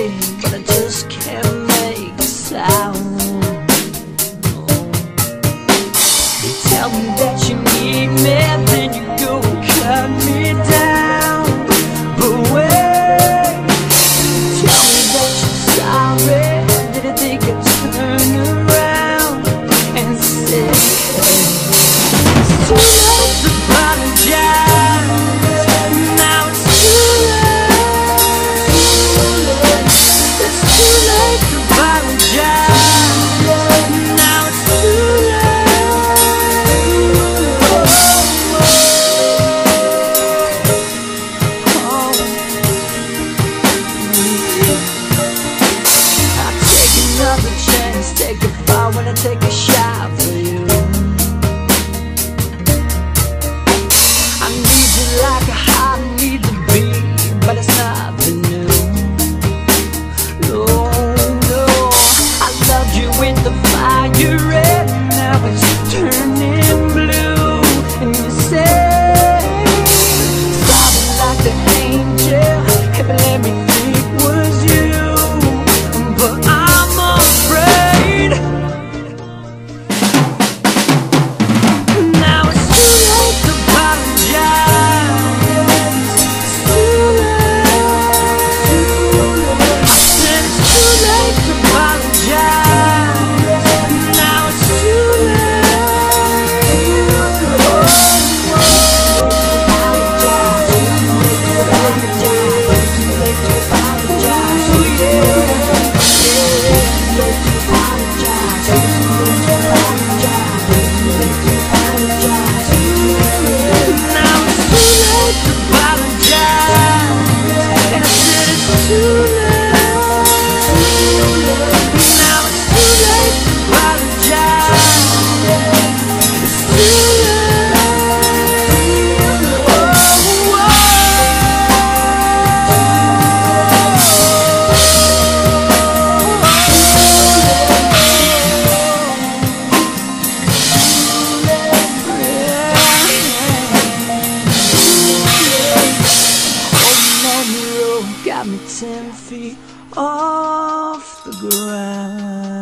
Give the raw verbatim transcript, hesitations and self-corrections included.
but I just can't make a sound. You tell me that you need me, then you go and cut me down. But wait, tell me that you're sorry. Did you think I'd turn around and say, it's too late to apologize? Now it's too late. It's too late to apologize. Now it's too late. Oh, yeah. I take another chance, take a fall when I take a shot for you. I need you like a heart need to beat, but it's nothing new. No, no, I loved you with the fire red, now it's turning blue. And you say, sorry like the angel, heaven let me think it was you. But I'm afraid. Now it's too late to apologize. It's too late. I said it's too late to apologize. Now it's too got me ten feet off the ground.